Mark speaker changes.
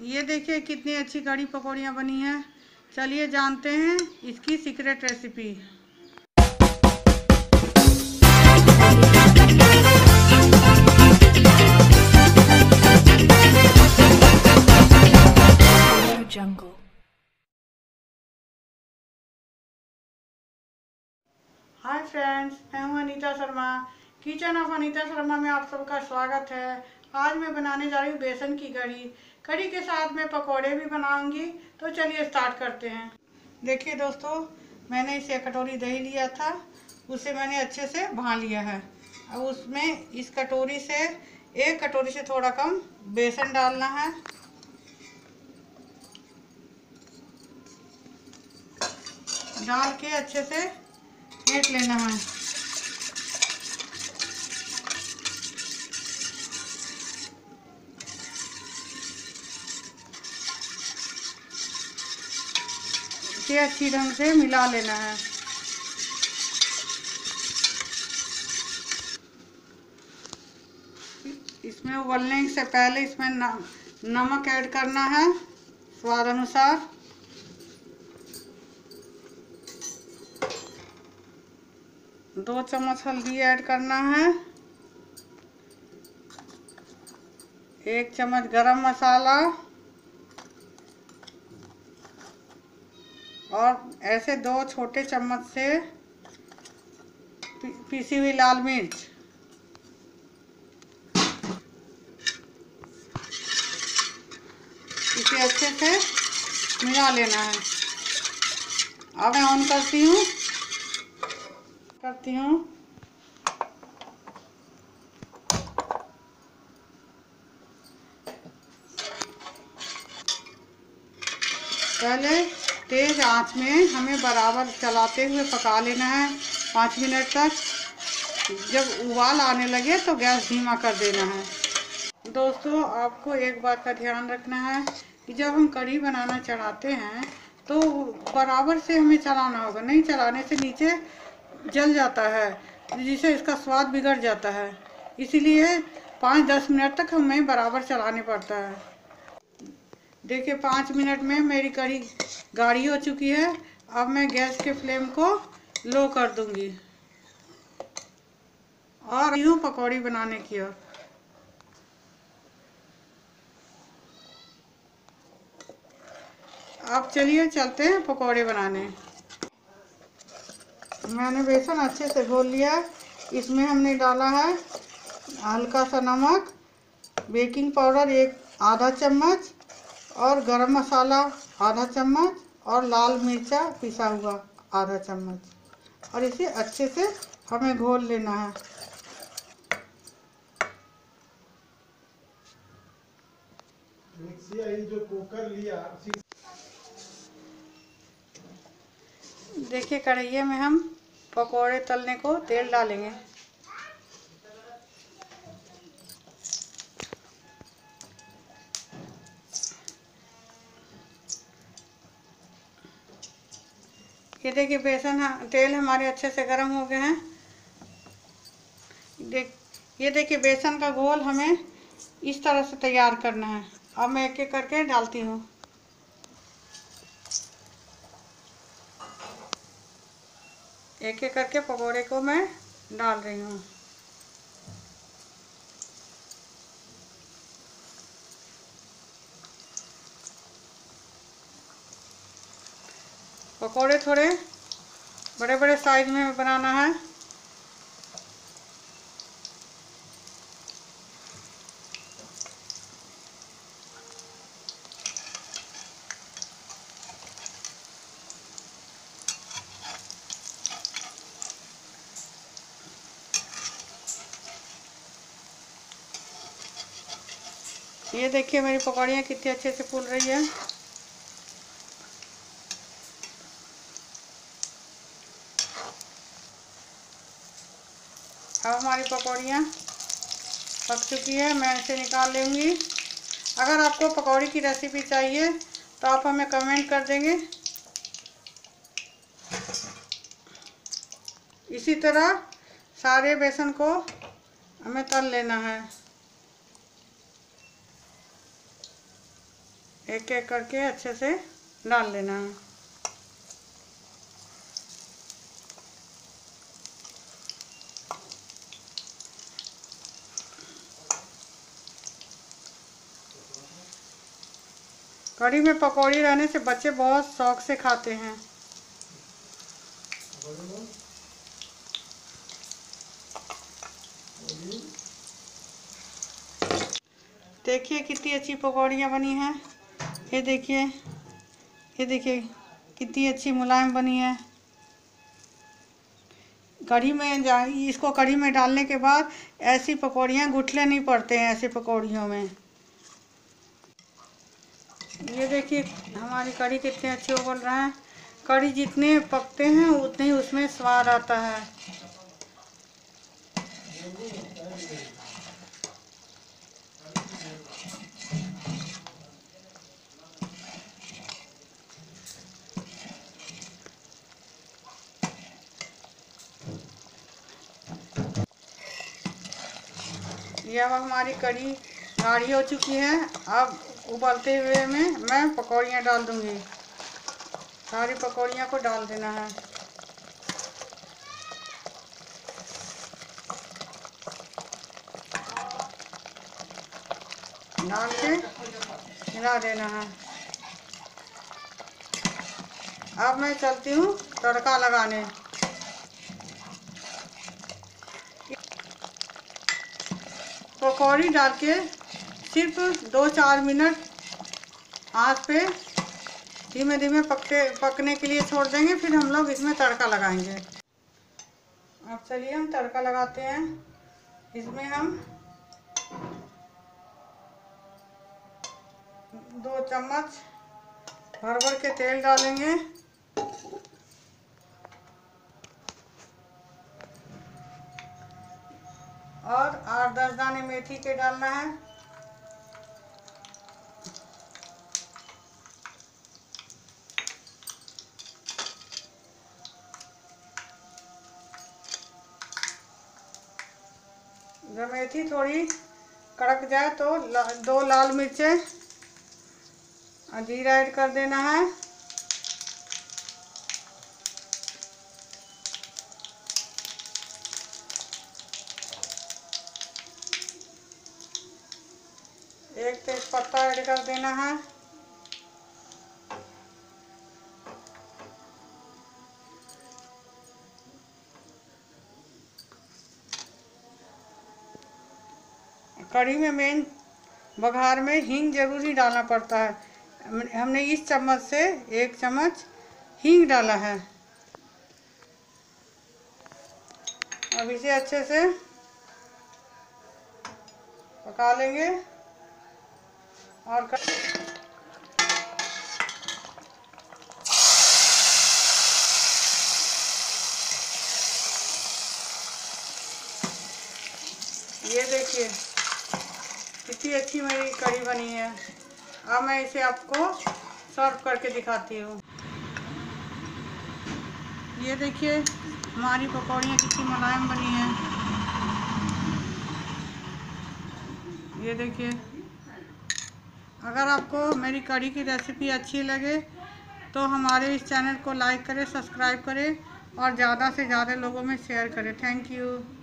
Speaker 1: ये देखिए कितनी अच्छी कढ़ी पकौड़ियाँ बनी हैं। चलिए जानते हैं इसकी secret recipe.
Speaker 2: jungle।
Speaker 1: Hi friends, मैं हूँ अनीता शर्मा। किचन ऑफ अनीता शर्मा में आप सबका स्वागत है। आज मैं बनाने जा रही हूँ बेसन की कढ़ी। कढ़ी के साथ मैं पकोड़े भी बनाऊंगी। तो चलिए स्टार्ट करते हैं। देखिए दोस्तों, मैंने इसे कटोरी दही लिया था, उसे मैंने अच्छे से भा लिया है। अब उसमें इस कटोरी से एक कटोरी से थोड़ा कम बेसन डालना है। डाल के अच्छे से फेंट लेना है। इसे अच्छी ढंग से मिला लेना है। इसमें उबलने से पहले इसमें नमक ऐड करना है स्वाद अनुसार। दो चम्मच हल्दी ऐड करना है। 1 चम्मच गरम मसाला और ऐसे 2 छोटे चम्मच से पीसी हुई लाल मिर्च। इसे अच्छे से मिला लेना है। अब मैं ऑन करती हूँ। पहले तेज आंच में हमें बराबर चलाते हुए पका लेना है 5 मिनट तक। जब उबाल आने लगे तो गैस धीमा कर देना है। दोस्तों, आपको एक बात का ध्यान रखना है कि जब हम कढ़ी बनाना चढ़ाते हैं तो बराबर से हमें चलाना होगा। नहीं चलाने से नीचे जल जाता है, जिससे इसका स्वाद बिगड़ जाता है। इसीलिए 5-10 मिनट तक हमें बराबर चलाने पड़ता है। देखिए 5 मिनट में मेरी कढ़ी गाढ़ी हो चुकी है। अब मैं गैस के फ्लेम को लो कर दूंगी और यूँ पकौड़ी बनाने की ओर। अब चलिए चलते हैं पकौड़े बनाने। मैंने बेसन अच्छे से घोल लिया। इसमें हमने डाला है हल्का सा नमक, बेकिंग पाउडर आधा चम्मच और गरम मसाला आधा चम्मच और लाल मिर्चा पिसा हुआ आधा चम्मच। और इसे अच्छे से हमें घोल लेना है। जो कुकर लिया, देखिए कढ़ाई में हम पकोड़े तलने को तेल डालेंगे। ये देखिए तेल हमारे अच्छे से गर्म हो गए हैं। ये देखिए बेसन का घोल हमें इस तरह से तैयार करना है। अब मैं एक एक करके डालती हूँ। एक एक करके पकोड़े को मैं डाल रही हूँ। पकोड़े थोड़े बड़े बड़े साइज में बनाना है। ये देखिए मेरी पकौड़ियाँ कितनी अच्छे से फूल रही है। अब हमारी पकौड़ियाँ पक चुकी है, मैं इसे निकाल लूँगी। अगर आपको पकौड़ी की रेसिपी चाहिए तो आप हमें कमेंट कर देंगे। इसी तरह सारे बेसन को हमें तल लेना है। एक एक करके अच्छे से डाल लेना है। कढ़ी में पकौड़ी रहने से बच्चे बहुत शौक से खाते हैं। देखिए कितनी अच्छी पकौड़ियाँ बनी हैं। ये देखिए कितनी अच्छी मुलायम बनी है। कढ़ी में इसको कढ़ी में डालने के बाद ऐसी पकौड़ियाँ गुठले नहीं पड़ते हैं ऐसी पकौड़ियों में। ये देखिए हमारी कढ़ी कितने अच्छे उबल रहे हैं। कढ़ी जितने पकते हैं उतने ही उसमें स्वाद आता है। ये अब हमारी कढ़ी गाढ़ी हो चुकी है। अब उबलते हुए में मैं पकौड़ियाँ डाल दूँगी। सारी पकौड़ियाँ को डाल देना है। डाल के मिला देना है। अब मैं चलती हूँ तड़का लगाने। पकौड़ी डाल के सिर्फ 2-4 मिनट आंच पे धीमे धीमे पकने के लिए छोड़ देंगे, फिर हम लोग इसमें तड़का लगाएंगे। अब चलिए हम तड़का लगाते हैं। इसमें हम 2 चम्मच भर के तेल डालेंगे। और 8-10 दाने मेथी के डालना है। जब मेथी थोड़ी कड़क जाए तो 2 लाल मिर्चें और जीरा ऐड कर देना है। एक तेज पत्ता ऐड कर देना है। कढ़ी में मेन बघार में हींग जरूरी डालना पड़ता है। हमने इस चम्मच से 1 चम्मच हींग डाला है। अब इसे अच्छे से पका लेंगे। और ये देखिए कितनी अच्छी मेरी कढ़ी बनी है। अब मैं इसे आपको सर्व करके दिखाती हूँ। ये देखिए हमारी पकौड़ियाँ कितनी मुलायम बनी हैं। ये देखिए, अगर आपको मेरी कढ़ी की रेसिपी अच्छी लगे तो हमारे इस चैनल को लाइक करें, सब्सक्राइब करें और ज़्यादा से ज़्यादा लोगों में शेयर करें। Thank you.